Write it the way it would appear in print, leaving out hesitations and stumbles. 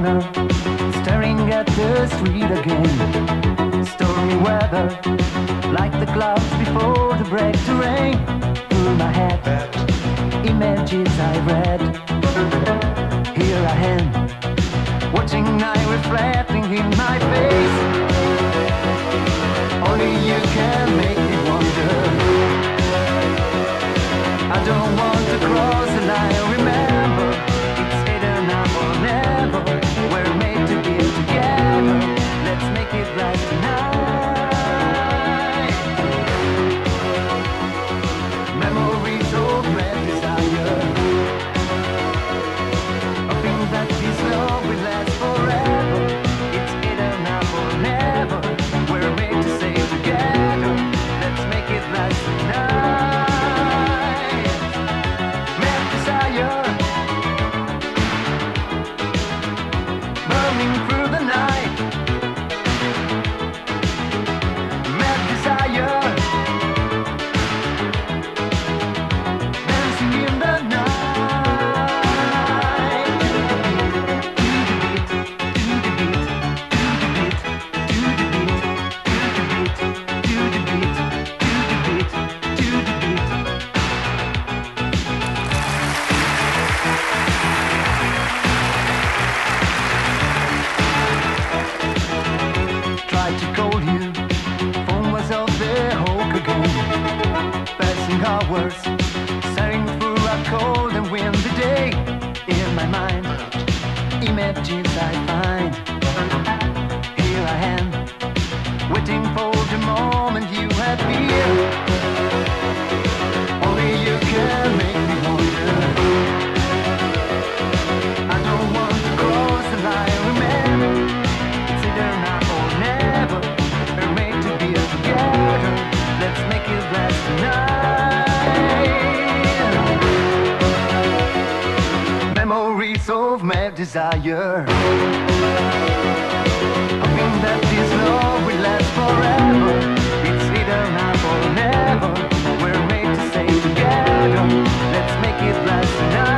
corner, staring at the street again. Stormy weather, like the clouds before the break to rain. Through my head, images I read. Here I am, watching night reflecting in my face. Only you can make me wonder. I don't want to cross the line, remember. It's either now or never. We're made to be together. Let's make it last tonight. Memories of red desire, hoping that this love will last forever. It's either now or never. We're made to stay together. Let's make it last tonight. Mad desire, burning through the night. Mad desire, dancing in the night. Tried to call you, phone was off the hook again. Passing hours, staring through a cold and windy day. In my mind, images I find. Here I am, waiting for the moment you appear. Only you can make me wonder. I don't want to cross the line, remember. It's either now or never. We're made to be together. Let's make it last tonight. Memories of mad desire, hoping that this love will last forever. It's either now or never. We're made to stay together. Let's make it last tonight.